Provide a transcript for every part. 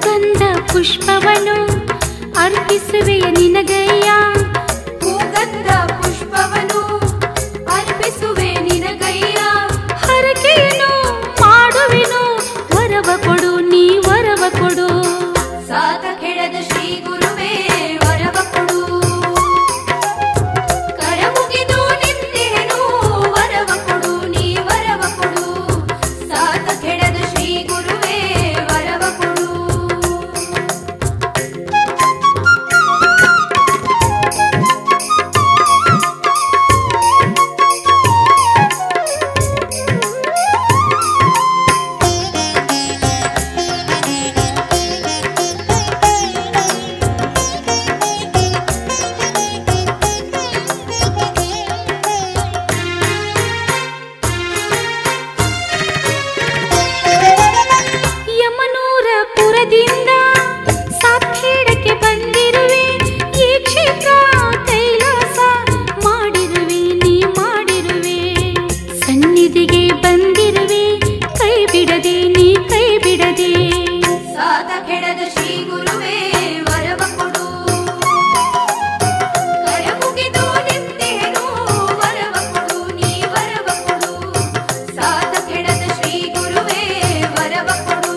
ಸುಗಂಧ ಪುಷ್ಪವನು ಅರ್ಪಿಸುವೆಯ ನಿನಗಯ್ಯ. ಸುಗಂಧ ಪುಷ್ಪವನು ಅರ್ಪಿಸುವೆ ನಿನಗಯ್ಯ. ಹರಕೆಯನ್ನು ಮಾಡುವೆನು ವರವ ಕೊಡು ನೀ ವರವ ಕೊಡು. ಸಾತ ಕೆಡದ ಶ್ರೀ ಗುರುವೇ ವರವ ಕೊಡು. ಕರ ಮುಗಿದು ನಿಂತೆನು ವರವ ಕೊಡು ನೀ ವರವ ಕೊಡು. ಸಾತ ಕೆಡದ ಶ್ರೀ ಗುರುವೇ ವರವ ಕೊಡು. ಯಮನೂರ ಪುರದಿಂದ ಸಾತ್ಖೇಡಕ್ಕೆ ಬಂದಿರುವೆ. ಈ ಕ್ಷೇತ್ರ ಕೈಲಾಸ ಮಾಡಿರುವೆ ನೀ ಮಾಡಿರುವೆ. ಸನ್ನಿಧಿಗೆ ಬಂದಿರುವೆ ಕೈ ಬಿಡದೆ ನೀ ಕೈ ಬಿಡದೆ. ಸಾತ ಕೆಡದ ಶ್ರೀ ಗುರುವೇ ವರವ ಕೊಡು. ಕರ ಮುಗಿದು ನಿಂತೆನು ವರವ ಕೊಡು ನೀ ವರವ ಕೊಡು. ಸಾತ ಕೆಡದ ಶ್ರೀ ಗುರುವೇ ವರವ ಕೊಡು.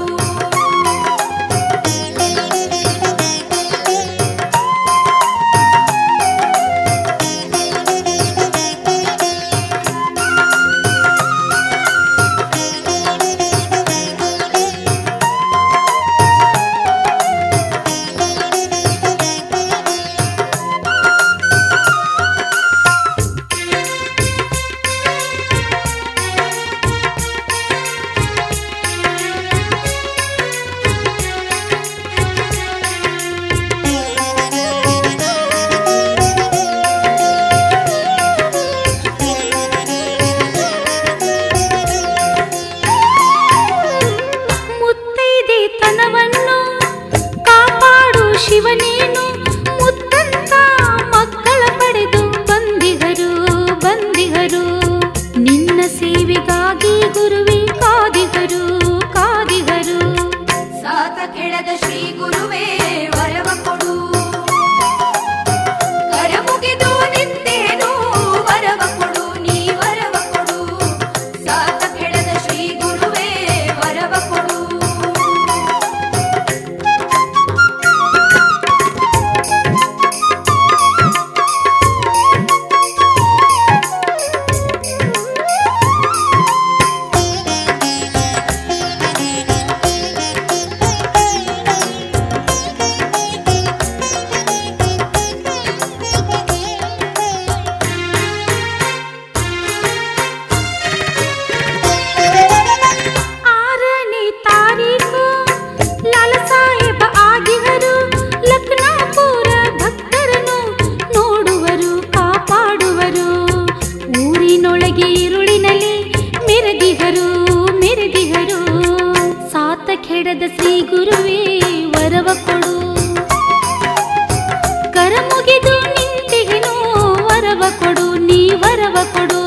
ಮುತ್ತೈದೆ ತನವನ್ನು ಕಾಪಾಡು ಶಿವನೇನು. ಮುತ್ತಂತ ಮಕ್ಕಳ ಪಡೆದು ಬಂದಿಗರು ಬಂದಿಗರು. ನಿನ್ನ ಸೇವೆಗಾಗಿ ಗುರುವೇ ಕಾದಿಗರು ಕಾದಿಗರು. ಸಾತ ಕೆಡದ ಶ್ರೀ ಗುರುವೇ ವರವ ಕೊಡು. ಕರ ಮುಗಿದು ನಿಂತೆನು ವರವ ಕೊಡು ನೀ ವರವ ಕೊಡು. ಸಾತ ಕೆಡದ ಶ್ರೀ ಗುರುವೇ ವರವ ಕೊಡು. ಆರನೇ ತಾರೀಕು ಲಾಲಾ ಸಾಹೇಬ ಆಗಿಹರು. ಲಕ್ನಾಪುರ ಭಕ್ತರನ್ನು ನೋಡುವರು ಕಾಪಾಡುವರು. ಊರಿನೊಳಗೆ ഇരുಳಿನಲ್ಲಿ ಮೆರೆದಿಹರು ಮೆರೆದಿಹರು. ಸಾತ ಕೆಡದ ಶ್ರೀ ಗುರುವೇ ವರವ ಕೊಡು. ಕರ ಮುಗಿದು ನಿಂತೆನು ವರವ ಕೊಡು ನೀ ವರವ ಕೊಡು.